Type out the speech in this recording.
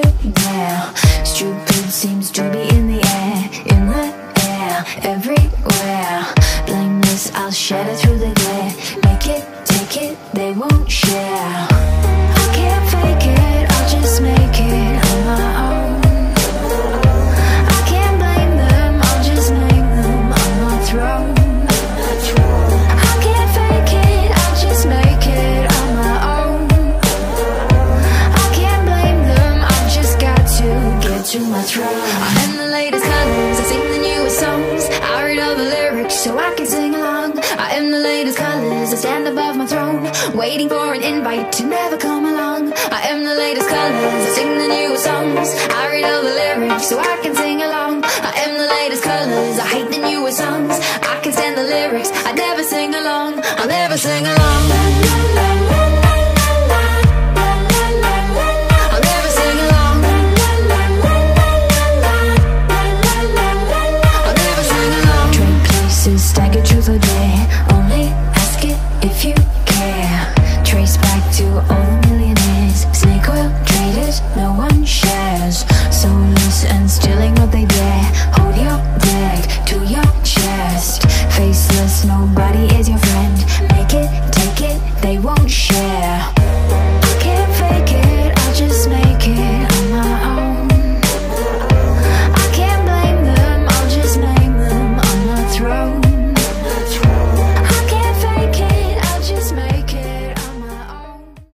now. Stupid seems to be in the air, everywhere. Blameless, I'll shatter through the glare. Make it, take it, they won't share. I can't fake it, I'll just make it on my own. I can't blame them, I'll just name them on my throne. I can't fake it, I'll just make it on my own. I can't blame them, I've just got to get to my throne. I am the latest colors, I sing the newest songs. I read all the lyrics so I can sing along. I am the latest colors, I stand above my throne, waiting for an invite to never come along. I am the latest colors, I sing the newest songs. I read all the lyrics so I can sing